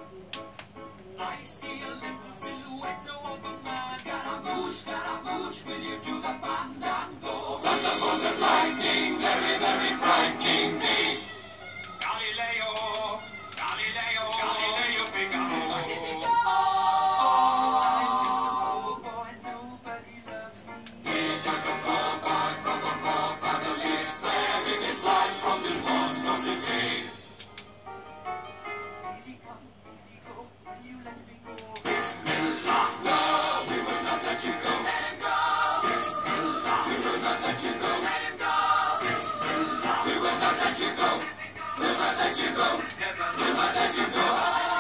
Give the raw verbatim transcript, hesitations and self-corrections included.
I see a little silhouette of a man. Scaramouche, Scaramouche, will you do the fandango? Thunderbolt and lightning, very, very frightening me. Galileo, Galileo, Galileo Figaro. Magnifico! Oh, I'm just a poor boy, nobody loves me. He's just a poor boy from a poor family, sparing his life from this monstrosity. Easy come, easy go, will you let me go? Bismillah, no, we will not let you go. Let him go. Bismillah, we will not let you go. Let him go. Bismillah, we will not let you go. We'll not let you go. We'll not let you go.